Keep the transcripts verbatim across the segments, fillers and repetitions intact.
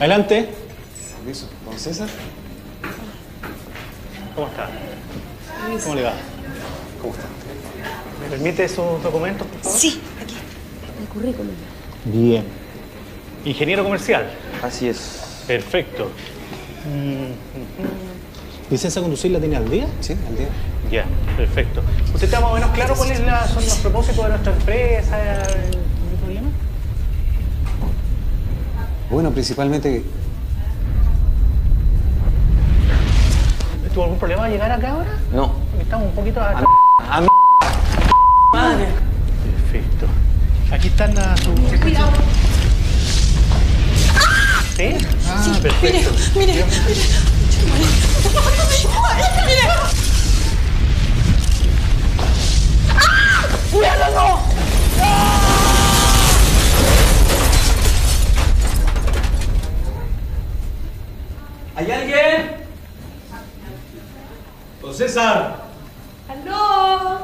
Adelante. Permiso. ¿Don César? ¿Cómo está? ¿Cómo le va? ¿Cómo está? ¿Me permite sus documentos, por favor? Sí, aquí. El currículum. Bien. Ingeniero comercial. Así es. Perfecto. Mm, ¿Licencia a conducir la tiene al día? Sí, al día. Ya, perfecto. ¿Usted está más o menos claro cuáles la- son los propósitos de nuestra empresa? ¿Algún problema? Bueno, principalmente... ¿Tuvo algún problema a llegar acá ahora? No. Porque estamos un poquito acá. A mi... Madre. Perfecto. Aquí están las... Su... Cuidado. ¿Sí? Ah, Sí, perfecto. mire, mire, mire. Mire. ¡Ah! ¡Cuidado, no! ¿Hay alguien? Don César. ¡Aló!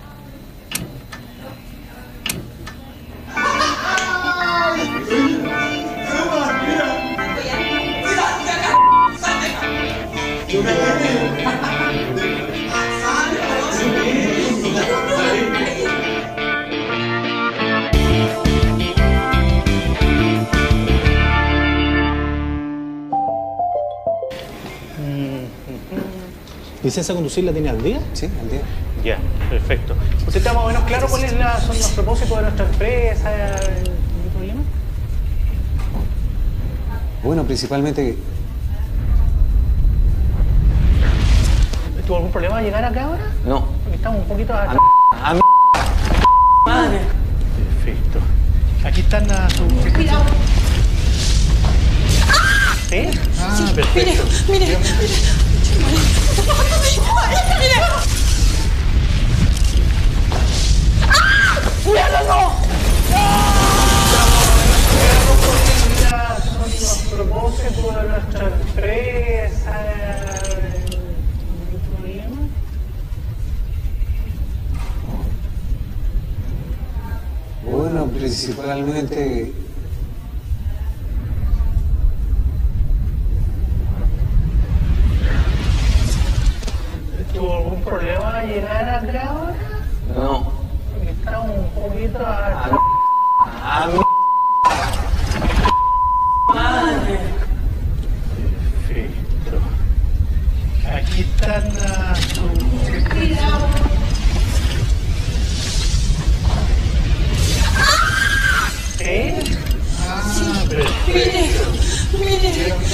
¿Licencia a conducir la tiene al día? Sí, al día. Ya, perfecto. ¿Usted está más o menos claro cuáles la- son los propósitos de nuestra empresa? ¿Algún problema? Bueno, principalmente... ¿Tuvo algún problema a llegar acá ahora? No. Porque estamos un poquito acá. A mi... Madre. Perfecto. Aquí están las... Su... Cuidado. ¿Sí? Ah, Sí, perfecto. mire, mire, mire. Mire. ¡Ah! ¡Cuidado, no! Son los propósitos de nuestra empresa. ¿Algún problema? Bueno, principalmente... ¿Tuvo algún problema a llegar acá ahora? No. Porque estamos un poquito acá. A mi... Madre. Perfecto. Aquí están las... Cuidado. ¿Sí? Ah, Mire, perfecto. mire.